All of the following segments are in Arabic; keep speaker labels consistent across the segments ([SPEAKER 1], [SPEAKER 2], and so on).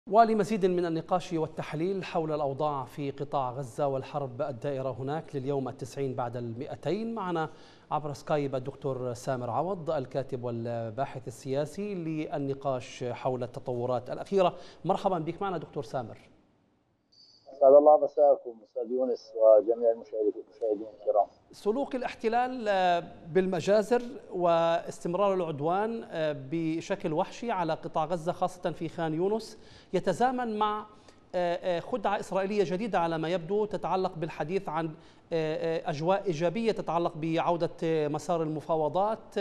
[SPEAKER 1] ولمزيد من النقاش والتحليل حول الأوضاع في قطاع غزة والحرب الدائرة هناك لليوم 90 بعد 200 معنا عبر سكايب الدكتور سامر عوض الكاتب والباحث السياسي للنقاش حول التطورات الأخيرة. مرحبا بك معنا دكتور سامر.
[SPEAKER 2] أسعد الله مساءكم أستاذ يونس وجميع المشاهدين الكرام.
[SPEAKER 1] سلوك الاحتلال بالمجازر واستمرار العدوان بشكل وحشي على قطاع غزة خاصة في خان يونس يتزامن مع خدعة إسرائيلية جديدة على ما يبدو تتعلق بالحديث عن أجواء إيجابية تتعلق بعودة مسار المفاوضات،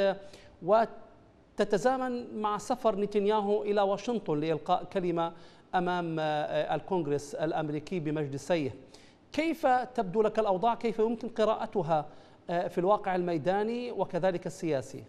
[SPEAKER 1] وتتزامن مع سفر نتنياهو إلى واشنطن لإلقاء كلمة أمام الكونغرس الأمريكي بمجلسيه. كيف تبدو لك الأوضاع؟ كيف يمكن قراءتها في الواقع الميداني وكذلك السياسي؟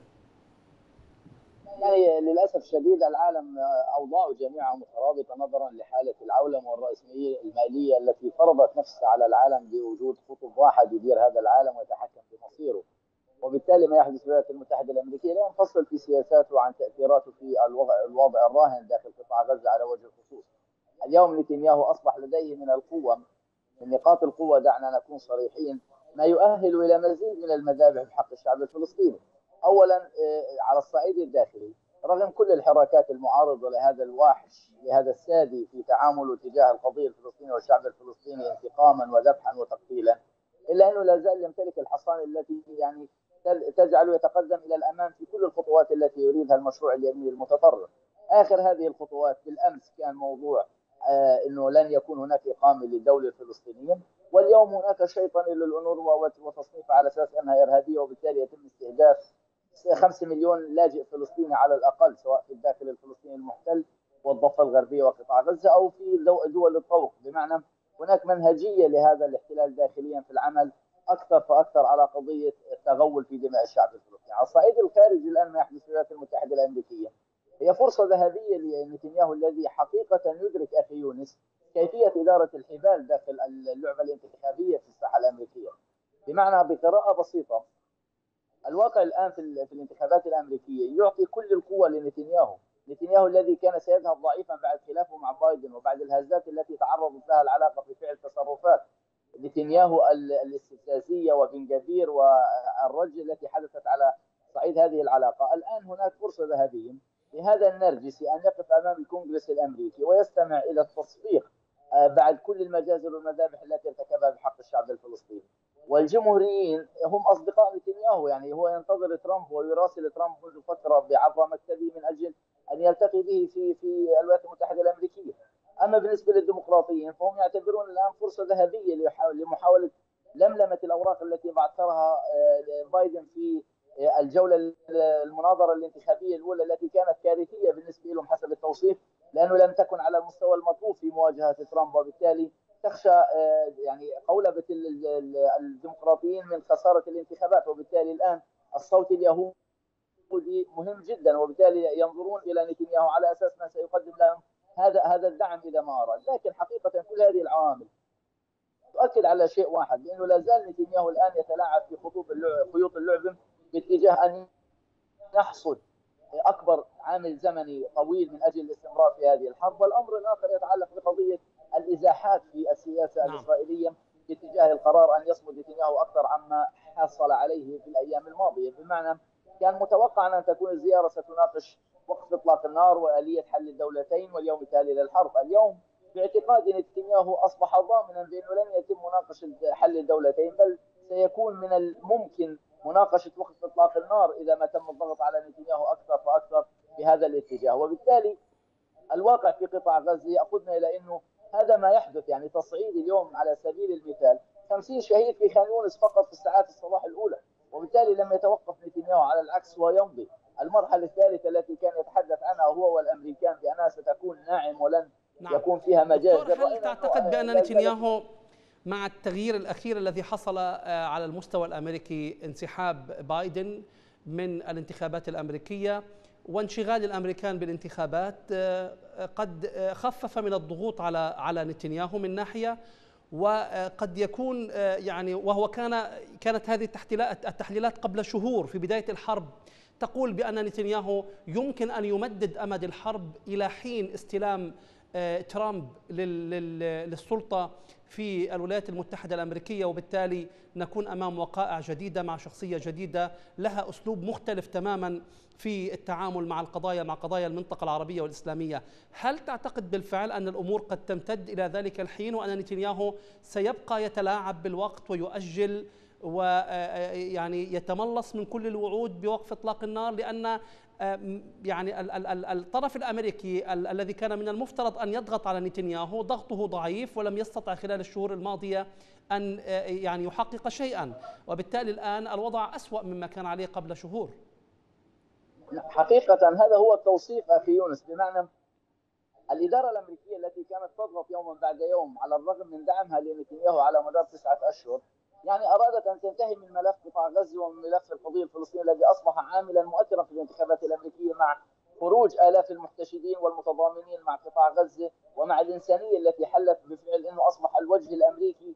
[SPEAKER 2] يعني للأسف الشديد العالم أوضاعه جميعا مترابطة نظرا لحالة العولمة والرأسمالية المالية التي فرضت نفسها على العالم بوجود قطب واحد يدير هذا العالم ويتحكم في مصيره، وبالتالي ما يحدث في الولايات المتحدة الأمريكية لا ينفصل في سياساته عن تأثيراته في الوضع الراهن داخل قطاع غزة على وجه الخصوص. اليوم نتنياهو أصبح لديه من القوة، من نقاط القوة، دعنا نكون صريحين، ما يؤهل إلى مزيد من المذابح بحق الشعب الفلسطيني. أولا على الصعيد الداخلي، رغم كل الحركات المعارضة لهذا الواحش، لهذا السادي في تعامله تجاه القضية الفلسطينية والشعب الفلسطيني انتقاما وذبحا وتقتيلا، إلا أنه لا زال يمتلك الحصانة التي يعني تجعله يتقدم إلى الأمام في كل الخطوات التي يريدها المشروع اليميني المتطرف. آخر هذه الخطوات بالأمس كان موضوع أنه لن يكون هناك إقامة للدولة الفلسطينية، واليوم هناك شيطنة للأونروا وتصنيفها على أساس أنها إرهابية، وبالتالي يتم استهداف 5 مليون لاجئ فلسطيني على الأقل، سواء في الداخل الفلسطيني المحتل والضفة الغربية وقطاع غزة أو في دول الطوق. بمعنى هناك منهجية لهذا الاحتلال داخليا في العمل أكثر فأكثر على قضية التغول في دماء الشعب الفلسطيني. على الصعيد الخارجي الآن ما يحدث في الولايات المتحدة الأمريكية هي فرصة ذهبية لنتنياهو الذي حقيقة يدرك أخي يونس كيفية إدارة الحبال داخل اللعبة الانتخابية في الساحة الأمريكية. بمعنى بقراءة بسيطة، الواقع الآن في الانتخابات الأمريكية يعطي كل القوة لنتنياهو. نتنياهو الذي كان سيذهب ضعيفا بعد خلافه مع بايدن وبعد الهزات التي تعرضت لها العلاقة في فعل تصرفات نتنياهو الاستفزازية وبن جبير والرج التي حدثت على صعيد هذه العلاقة. الآن هناك فرصة ذهبية لهذا النرجسي أن يقف أمام الكونغرس الأمريكي ويستمع إلى التصفيق بعد كل المجازر والمذابح التي ارتكبها بحق الشعب الفلسطيني. والجمهوريين هم أصدقاء نتنياهو، يعني هو ينتظر ترامب ويراسل ترامب منذ فترة عبر مكتبه من أجل أن يلتقي به في الولايات المتحدة الأمريكية. أما بالنسبة للديمقراطيين فهم يعتبرون الآن فرصة ذهبية لمحاولة لملمة الأوراق التي بعثرها بايدن في الجولة المناظرة الانتخابية الأولى التي كانت كارثية بالنسبة لهم حسب التوصيف، لأنه لم تكن على المستوى المطلوب في مواجهة ترامب، وبالتالي تخشى يعني قولبة الديمقراطيين من خسارة الانتخابات. وبالتالي الآن الصوت اليهودي مهم جدا، وبالتالي ينظرون إلى نتنياهو على أساس ما سيقدم لهم هذا الدعم إذا ما أراد. لكن حقيقة كل هذه العوامل تؤكد على شيء واحد، لأنه لا زال نتنياهو الآن يتلاعب في خيوط اللعب باتجاه أن يحصد أكبر عامل زمني طويل من أجل الاستمرار في هذه الحرب. والأمر الآخر يتعلق بقضية الإزاحات في السياسة الإسرائيلية باتجاه القرار أن يصمد نتنياهو أكثر عما حصل عليه في الأيام الماضية. بمعنى كان متوقعا أن تكون الزيارة ستناقش وقف إطلاق النار وآلية حل الدولتين واليوم التالي للحرب. اليوم باعتقاد نتنياهو أصبح ضامنا بأنه لن يتم مناقشة حل الدولتين، بل سيكون من الممكن مناقشة وقف إطلاق النار إذا ما تم الضغط على نتنياهو أكثر فأكثر بهذا الاتجاه. وبالتالي الواقع في قطاع غزة يأخذنا إلى أنه هذا ما يحدث، يعني تصعيد اليوم على سبيل المثال 50 شهيد في خان يونس فقط في الساعات الصباح الأولى، وبالتالي لم يتوقف نتنياهو، على العكس هو يمضي. المرحلة الثالثة التي كان يتحدث عنها هو والأمريكان بأنها ستكون ناعم ولن يكون فيها مجال.
[SPEAKER 1] دكتور، هل تعتقد بأن نتنياهو مع التغيير الأخير الذي حصل على المستوى الأمريكي، انسحاب بايدن من الانتخابات الأمريكية وانشغال الأمريكان بالانتخابات، قد خفف من الضغوط على نتنياهو من ناحية، وقد يكون يعني وهو كانت هذه التحليلات قبل شهور في بداية الحرب تقول بأن نتنياهو يمكن أن يمدد أمد الحرب إلى حين استلام ترامب للسلطة في الولايات المتحدة الأمريكية، وبالتالي نكون أمام وقائع جديدة مع شخصية جديدة لها أسلوب مختلف تماما في التعامل مع القضايا، مع قضايا المنطقة العربية والإسلامية. هل تعتقد بالفعل أن الأمور قد تمتد إلى ذلك الحين، وأن نتنياهو سيبقى يتلاعب بالوقت ويؤجل ويعني يتملص من كل الوعود بوقف إطلاق النار؟ لأن يعني الطرف الأمريكي الذي كان من المفترض أن يضغط على نتنياهو ضغطه ضعيف، ولم يستطع خلال الشهور الماضية أن يعني يحقق شيئا، وبالتالي الآن الوضع أسوأ مما كان عليه قبل شهور.
[SPEAKER 2] حقيقة هذا هو التوصيف أخي يونس، بمعنى الإدارة الأمريكية التي كانت تضغط يوما بعد يوم على الرغم من دعمها لنتنياهو على مدار 9 أشهر، يعني أرادت أن تنتهي من ملف قطاع غزة ومن ملف القضية الفلسطينية الذي أصبح عاملا مؤثرا في الانتخابات الأمريكية، مع خروج آلاف المحتشدين والمتضامنين مع قطاع غزة ومع الإنسانية التي حلت بفعل أنه أصبح الوجه الأمريكي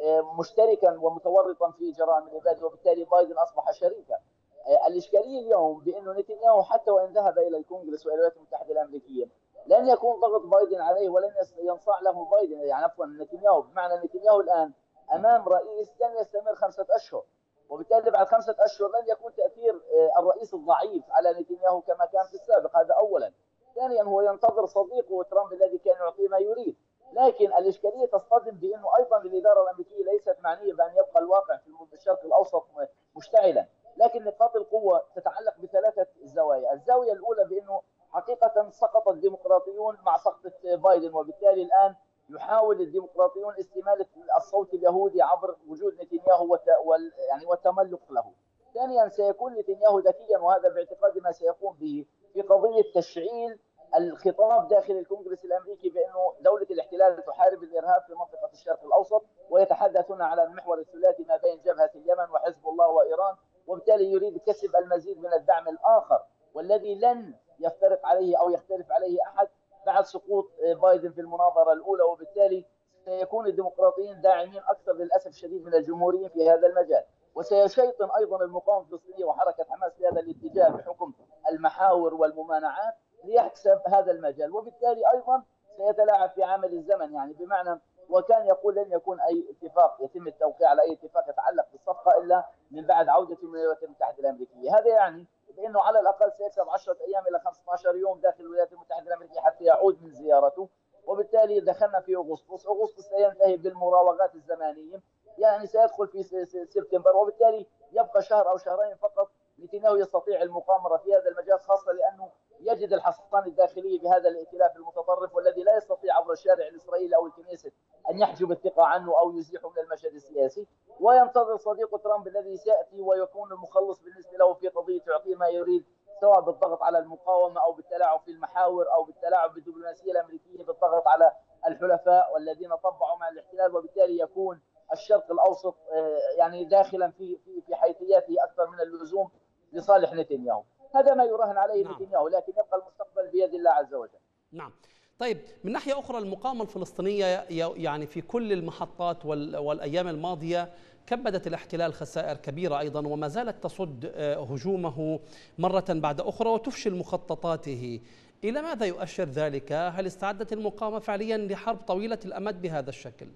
[SPEAKER 2] مشتركا ومتورطا في جرائم الإبادة، وبالتالي بايدن أصبح شريكا. الإشكالية اليوم بأنه نتنياهو حتى وإن ذهب إلى الكونغرس والولايات المتحدة الأمريكية لن يكون ضغط بايدن عليه ولن ينصاع له بايدن، يعني عفوا نتنياهو، بمعنى نتنياهو الآن أمام رئيس لن يستمر 5 أشهر، وبالتالي بعد 5 أشهر لن يكون تأثير الرئيس الضعيف على نتنياهو كما كان في السابق. هذا أولا. ثانيا هو ينتظر صديقه ترامب الذي كان يعطيه ما يريد، لكن الإشكالية تصطدم بأنه أيضا الإدارة الأمريكية ليست معنية بأن يبقى الواقع في الشرق الأوسط مشتعلا، لكن نقاط القوة تتعلق بثلاثة زوايا. الزاوية الأولى بأنه حقيقة سقط الديمقراطيون مع سقطة بايدن، وبالتالي الآن يحاول الديمقراطيون استمالة الصوت اليهودي عبر وجود نتنياهو يعني والتملق له. ثانيا سيكون نتنياهو ذكيا، وهذا باعتقادي ما سيقوم به، في قضية تشعيل الخطاب داخل الكونغرس الامريكي بانه دوله الاحتلال تحارب الارهاب في منطقه الشرق الاوسط، ويتحدث هنا على المحور الثلاثي ما بين جبهه اليمن وحزب الله وايران، وبالتالي يريد كسب المزيد من الدعم الاخر والذي لن يفترق عليه او يختلف عليه احد بعد سقوط بايدن في المناظره الاولى، وبالتالي سيكون الديمقراطيين داعمين اكثر للاسف الشديد من الجمهوريين في هذا المجال. وسيشيطن ايضا المقاومه الفلسطينيه وحركه حماس في هذا الاتجاه بحكم المحاور والممانعات ليكسب هذا المجال، وبالتالي ايضا سيتلاعب في عامل الزمن، يعني بمعنى وكان يقول لن يكون اي اتفاق يتم التوقيع على اي اتفاق يتعلق بالصفقه الا من بعد عودته من الولايات المتحده الامريكيه. هذا يعني بانه على الاقل سيكسب 10 ايام الى 15 يوم داخل الولايات المتحده الامريكيه حتى يعود من زيارته، وبالتالي دخلنا في اغسطس، اغسطس سينتهي بالمراوغات الزمنيه، يعني سيدخل في سبتمبر، وبالتالي يبقى شهر او شهرين فقط نتنياهو يستطيع المقامره في هذا المجال، خاصه لانه يجد الحصان الداخلي بهذا الائتلاف المتطرف والذي لا يستطيع عبر الشارع الاسرائيلي او الكنيسة ان يحجب الثقه عنه او يزيحه من المشهد السياسي، وينتظر صديق ترامب الذي سياتي ويكون المخلص بالنسبه له في قضيه يعطيه ما يريد، سواء بالضغط على المقاومه او بالتلاعب في المحاور او بالتلاعب بالدبلوماسيه الامريكيه بالضغط على الحلفاء والذين طبعوا مع الاحتلال، وبالتالي يكون الشرق الاوسط يعني داخلا في حيثياته اكثر من اللزوم لصالح نتنياهو. هذا ما يراهن عليه نتنياهو، لكن يبقى المستقبل بيد الله عز وجل.
[SPEAKER 1] نعم. طيب، من ناحية أخرى المقاومة الفلسطينية يعني في كل المحطات والأيام الماضية كبدت الاحتلال خسائر كبيرة أيضا، وما زالت تصد هجومه مرة بعد أخرى وتفشل مخططاته. إلى ماذا يؤشر ذلك؟ هل استعدت المقاومة فعليا لحرب طويلة الأمد بهذا الشكل؟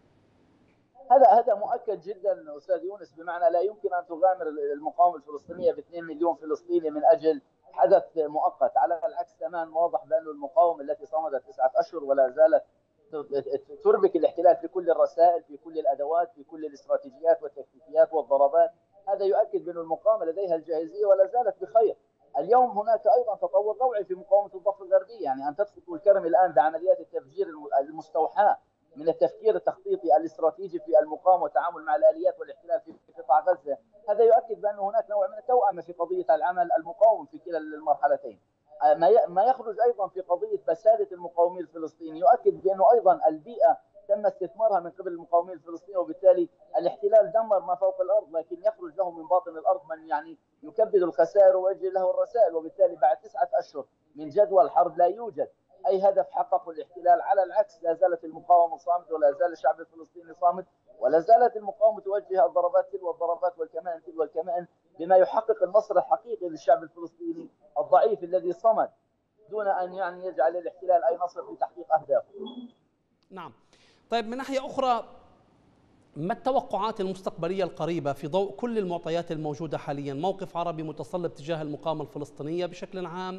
[SPEAKER 2] هذا مؤكد جدا استاذ يونس، بمعنى لا يمكن ان تغامر المقاومه الفلسطينيه ب 2 مليون فلسطيني من اجل حدث مؤقت، على العكس تماما واضح بأن المقاومه التي صمدت 9 أشهر ولا زالت تربك الاحتلال في كل الرسائل، في كل الادوات، في كل الاستراتيجيات والتكتيكيات والضربات، هذا يؤكد بأن المقاومه لديها الجاهزيه ولا زالت بخير. اليوم هناك ايضا تطور روعي في مقاومه الضفه الغربيه، يعني ان تدخل الكرم الان بعمليات التفجير المستوحاه من التفكير التخطيطي الاستراتيجي في المقاومه والتعامل مع الاليات والاحتلال في قطاع غزه، هذا يؤكد بان هناك نوع من التوأمه في قضيه العمل المقاوم في كلا المرحلتين. ما يخرج ايضا في قضيه بساله المقاومين الفلسطينيين يؤكد بانه ايضا البيئه تم استثمارها من قبل المقاومين الفلسطينيين، وبالتالي الاحتلال دمر ما فوق الارض، لكن يخرج له من باطن الارض من يعني يكبد الخسائر ويوجه له الرسائل، وبالتالي بعد 9 أشهر من جدوى الحرب لا يوجد اي هدف حققه الاحتلال، على العكس لا زالت المقاومه صامده ولا زال الشعب الفلسطيني صامد، ولا زالت المقاومه توجه الضربات تلو الضربات والكمائن تلو الكمائن، بما يحقق النصر الحقيقي للشعب الفلسطيني الضعيف الذي صمد دون أن يعني يجعل الاحتلال أي نصر في تحقيق أهدافه.
[SPEAKER 1] نعم. طيب، من ناحية أخرى، ما التوقعات المستقبلية القريبة في ضوء كل المعطيات الموجودة حاليا؟ موقف عربي متصلب تجاه المقاومة الفلسطينية بشكل عام،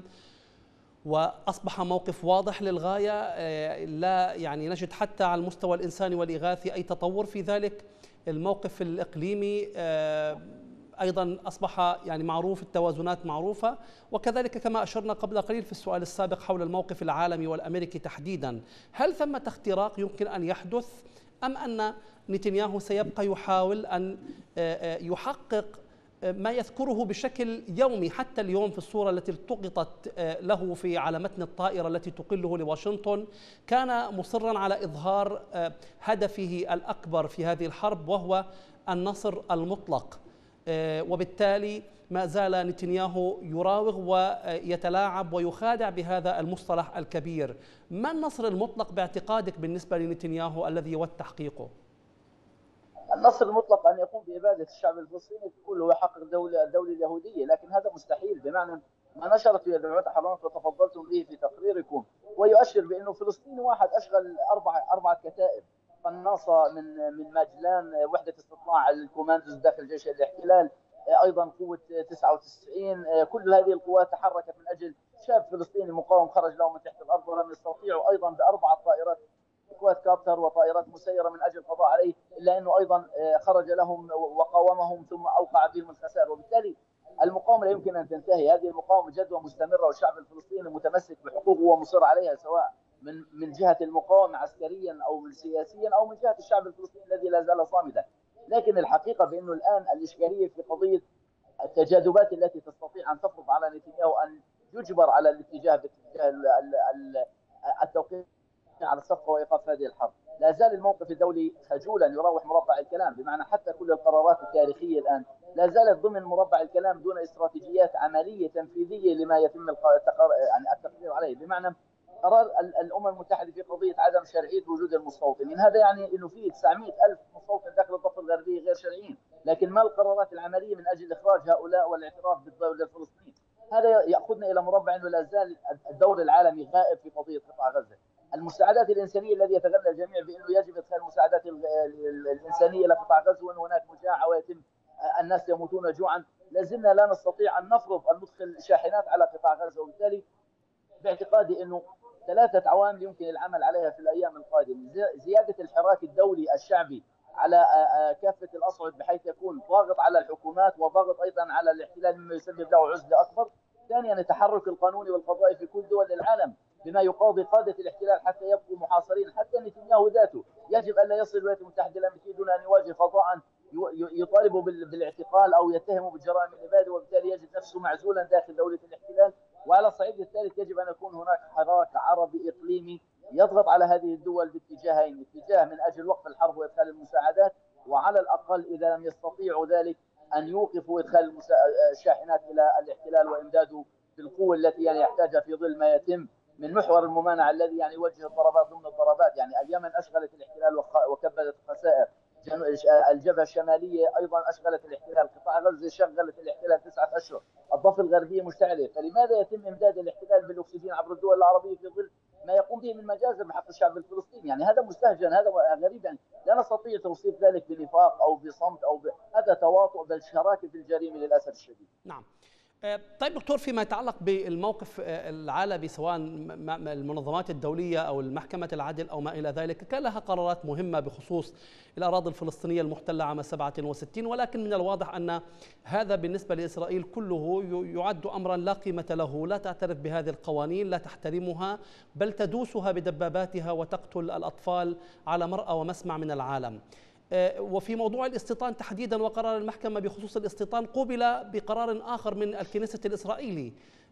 [SPEAKER 1] وأصبح موقف واضح للغاية، لا يعني نجد حتى على المستوى الإنساني والإغاثي أي تطور في ذلك. الموقف الإقليمي أيضا أصبح يعني معروف، التوازنات معروفة، وكذلك كما أشرنا قبل قليل في السؤال السابق حول الموقف العالمي والأمريكي تحديدا. هل ثمة اختراق يمكن أن يحدث، أم أن نتنياهو سيبقى يحاول أن يحقق ما يذكره بشكل يومي حتى اليوم في الصورة التي التقطت له في على متن الطائرة التي تقله لواشنطن؟ كان مصرا على إظهار هدفه الأكبر في هذه الحرب، وهو النصر المطلق، وبالتالي ما زال نتنياهو يراوغ ويتلاعب ويخادع بهذا المصطلح الكبير. ما النصر المطلق باعتقادك بالنسبة لنتنياهو الذي يود تحقيقه؟
[SPEAKER 2] النصر المطلق أن يقوم بإبادة الشعب الفلسطيني كله ويحقق الدولة اليهودية، لكن هذا مستحيل، بمعنى ما نشرت في جمعية الحرمات وتفضلتم به في تقريركم، ويؤشر بأنه فلسطيني واحد أشغل أربعة كتائب: قناصة من ماجلان، وحدة استطلاع الكوماندوز داخل جيش الاحتلال، أيضا قوة 99. كل هذه القوات تحركت من أجل شاب فلسطيني مقاوم خرج له من تحت الأرض ولم يستطيعوا، أيضا بأربعة طائرات كواد كابتر وطائرات مسيرة من أجل القضاء عليه، إلا أنه أيضا خرج لهم وقاومهم ثم أوقع بهم الخسائر. وبالتالي المقاومة لا يمكن أن تنتهي، هذه المقاومة جدوى مستمرة، والشعب الفلسطيني متمسك بحقوقه ومصر عليها، سواء من جهة المقاومة عسكريا أو سياسيا أو من جهة الشعب الفلسطيني الذي لا زال صامدا. لكن الحقيقة بأنه الآن الإشكالية في قضية التجاذبات التي تستطيع أن تفرض على نتنياهو أن يجبر على الاتجاه باتجاه التوقيع على الصفقه وايقاف هذه الحرب. لا زال الموقف الدولي خجولا يراوح مربع الكلام، بمعنى حتى كل القرارات التاريخيه الان لا زالت ضمن مربع الكلام دون استراتيجيات عمليه تنفيذيه لما يتم يعني التقرير عليه. بمعنى قرار الامم المتحده في قضيه عدم شرعيه وجود المستوطنين، هذا يعني انه في 900,000 مستوطن داخل الضفه الغربيه غير شرعيين، لكن ما القرارات العمليه من اجل اخراج هؤلاء والاعتراف بالدوله الفلسطينيه؟ هذا ياخذنا الى مربع انه لا زال الدور العالمي غائب في قضيه قطاع غزه. المساعدات الانسانيه الذي يتغنى الجميع بانه يجب ادخال المساعدات الانسانيه الى قطاع غزه، وان هناك مجاعه ويتم الناس يموتون جوعا، لازلنا لا نستطيع ان نفرض ان ندخل شاحنات على قطاع غزه. وبالتالي باعتقادي انه 3 عوامل يمكن العمل عليها في الايام القادمه: زياده الحراك الدولي الشعبي على كافه الاصعد بحيث يكون ضاغط على الحكومات وضاغط ايضا على الاحتلال مما يسبب له عزله اكبر. ثانيا، التحرك القانوني والقضائي في كل دول العالم بما يقاضي قاده الاحتلال حتى يبقوا محاصرين. حتى نتنياهو ذاته يجب الا يصل الولايات المتحده الامريكيه دون ان يواجه فضاء يطالبوا بالاعتقال او يتهموا بالجرائم الاباده، وبالتالي يجد نفسه معزولا داخل دوله الاحتلال. وعلى الصعيد الثالث يجب ان يكون هناك حراك عربي اقليمي يضغط على هذه الدول باتجاهين: اتجاه من اجل وقف الحرب وادخال المساعدات، وعلى الاقل اذا لم يستطيعوا ذلك ان يوقفوا ادخال الشاحنات الى الاحتلال وامداده بالقوه التي يعني يحتاجها في ظل ما يتم من محور الممانعه الذي يعني يوجه الضربات ضمن الضربات. يعني اليمن اشغلت الاحتلال وكبدت الخسائر، الجبهه الشماليه ايضا اشغلت الاحتلال، قطاع غزه شغلت الاحتلال 9 اشهر، الضفه الغربيه مشتعله. فلماذا يتم امداد الاحتلال بالاكسجين عبر الدول العربيه في ظل ما يقوم به من مجازر بحق الشعب الفلسطيني؟ يعني هذا مستهجن، هذا غريب، يعني لا نستطيع توصيف ذلك بنفاق او بصمت هذا تواطؤ بل شراكه في الجريمه للاسف الشديد.
[SPEAKER 1] نعم. طيب دكتور، فيما يتعلق بالموقف العالمي سواء المنظمات الدولية أو المحكمة العدل أو ما إلى ذلك، كان لها قرارات مهمة بخصوص الأراضي الفلسطينية المحتلة عام 67، ولكن من الواضح أن هذا بالنسبة لإسرائيل كله يعد أمرا لا قيمة له، لا تعترف بهذه القوانين، لا تحترمها، بل تدوسها بدباباتها وتقتل الأطفال على مرأى ومسمع من العالم. وفي موضوع الاستيطان تحديدا وقرار المحكمة بخصوص الاستيطان، قوبل بقرار آخر من الكنيسة الإسرائيلي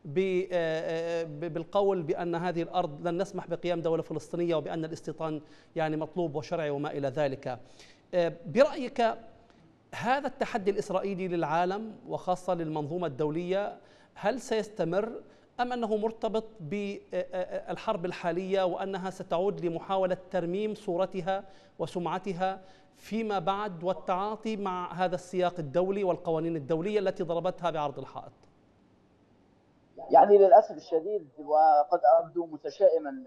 [SPEAKER 1] بالقول بأن هذه الأرض لن نسمح بقيام دولة فلسطينية، وبأن الاستيطان يعني مطلوب وشرعي وما إلى ذلك. برأيك هذا التحدي الإسرائيلي للعالم وخاصة للمنظومة الدولية هل سيستمر، أم أنه مرتبط بالحرب الحالية وأنها ستعود لمحاولة ترميم صورتها وسمعتها فيما بعد والتعاطي مع هذا السياق الدولي والقوانين الدولية التي ضربتها بعرض الحائط؟
[SPEAKER 2] يعني للاسف الشديد وقد ابدو متشائما،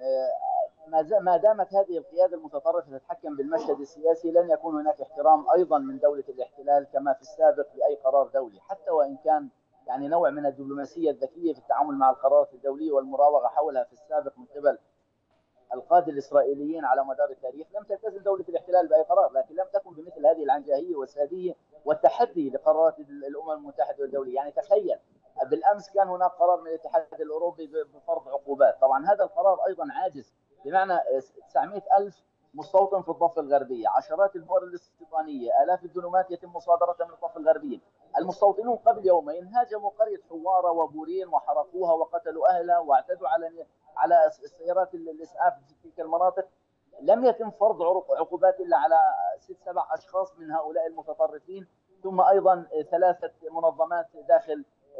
[SPEAKER 2] ما دامت هذه القياده المتطرفه تتحكم بالمشهد السياسي لن يكون هناك احترام ايضا من دوله الاحتلال كما في السابق لاي قرار دولي، حتى وان كان يعني نوع من الدبلوماسيه الذكيه في التعامل مع القرارات الدوليه والمراوغه حولها في السابق من قبل القاده الاسرائيليين على مدار التاريخ. لم تلتزم دوله الاحتلال باي قرار، لكن لم تكن بمثل هذه العنجهيه والساديه والتحدي لقرارات الامم المتحده والدوليه. يعني تخيل بالامس كان هناك قرار من الاتحاد الاوروبي بفرض عقوبات، طبعا هذا القرار ايضا عاجز، بمعنى 900,000 مستوطن في الضفه الغربيه، عشرات المدن الاستيطانيه، الاف الدنومات يتم مصادرتها من الضفه الغربيه. المستوطنون قبل يومين هاجموا قريه حواره وبورين وحرقوها وقتلوا اهلها واعتدوا على سيارات الاسعاف في تلك المناطق. لم يتم فرض عقوبات الا على 6 7 اشخاص من هؤلاء المتطرفين، ثم ايضا 3 منظمات داخل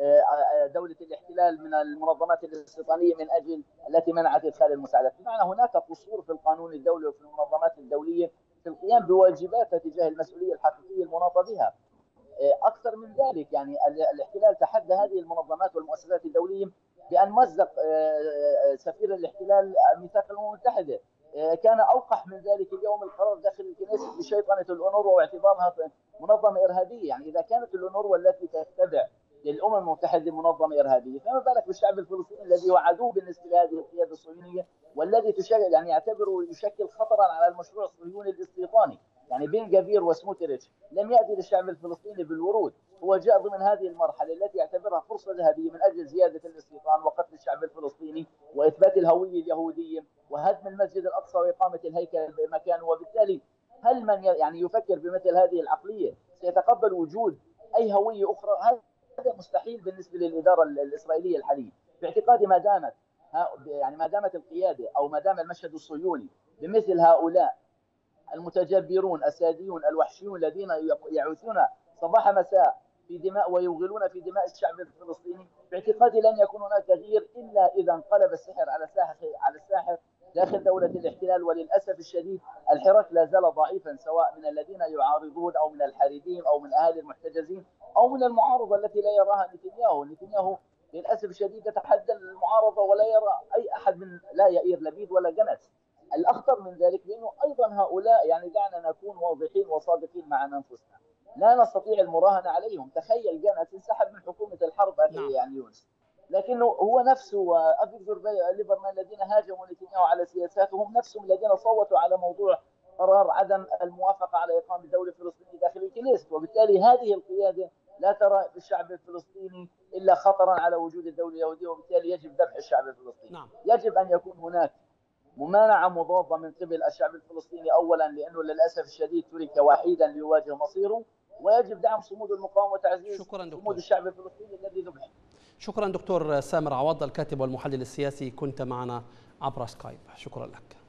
[SPEAKER 2] دوله الاحتلال من المنظمات الاستيطانيه من اجل التي منعت ادخال المساعدات. بمعنى هناك قصور في القانون الدولي وفي المنظمات الدوليه في القيام بواجباتها تجاه المسؤوليه الحقيقيه المناطه بها. اكثر من ذلك، يعني الاحتلال تحدى هذه المنظمات والمؤسسات الدوليه بان مزق سفير الاحتلال ميثاق الامم المتحده. كان اوقح من ذلك اليوم القرار داخل الكنيست بشيطنه الأونروا واعتبارها منظمه ارهابيه. يعني اذا كانت الأونروا التي تتبع للامم المتحده منظمه ارهابيه، فما بالك بالشعب الفلسطيني الذي هو عدو بالنسبه لهذه القياده الصهيونيه، والذي يعني يعتبره يشكل خطرا على المشروع الصهيوني الاستيطاني. يعني بن جفير وسموتريتش لم يأتي للشعب الفلسطيني بالورود، هو جاء ضمن هذه المرحلة التي يعتبرها فرصة ذهبية من أجل زيادة الاستيطان وقتل الشعب الفلسطيني وإثبات الهوية اليهودية وهدم المسجد الأقصى وإقامة الهيكل بمكانه. وبالتالي هل من يعني يفكر بمثل هذه العقلية سيتقبل وجود أي هوية أخرى؟ هذا مستحيل بالنسبة للإدارة الإسرائيلية الحالية. باعتقادي ما دامت القيادة أو ما دام المشهد الصهيوني بمثل هؤلاء المتجبرون الساديون الوحشيون الذين يعوثون صباح مساء في دماء ويوغلون في دماء الشعب الفلسطيني، باعتقادي لن يكون هناك تغيير الا اذا انقلب السحر على الساحر داخل دوله الاحتلال. وللاسف الشديد الحراك لا زال ضعيفا، سواء من الذين يعارضون او من الحريدين او من اهالي المحتجزين او من المعارضه التي لا يراها نتنياهو للاسف الشديد يتحدى المعارضه ولا يرى اي احد من لا يائير لبيد ولا جنس. الاخطر من ذلك بانه ايضا هؤلاء، يعني دعنا نكون واضحين وصادقين مع انفسنا، لا نستطيع المراهنه عليهم. تخيل جنس انسحب من حكومه الحرب اخي يعني يونس، لكنه هو نفسه وافيكتور ليبرمان الذين هاجموا نتنياهو على سياساته هم نفسهم الذين صوتوا على موضوع قرار عدم الموافقه على اقامه دوله فلسطينيه داخل الكنيست. وبالتالي هذه القياده لا ترى في الشعب الفلسطيني الا خطرا على وجود الدوله اليهوديه، وبالتالي يجب ذبح الشعب الفلسطيني.
[SPEAKER 1] نعم.
[SPEAKER 2] يجب ان يكون هناك ممانعه مضاده من قبل الشعب الفلسطيني اولا، لانه للاسف الشديد ترك وحيدا ليواجه مصيره، ويجب دعم صمود المقاومه وتعزيز صمود الشعب الفلسطيني الذي ذبح.
[SPEAKER 1] شكرا دكتور سامر عوض، الكاتب والمحلل السياسي، كنت معنا عبر سكايب. شكرا لك.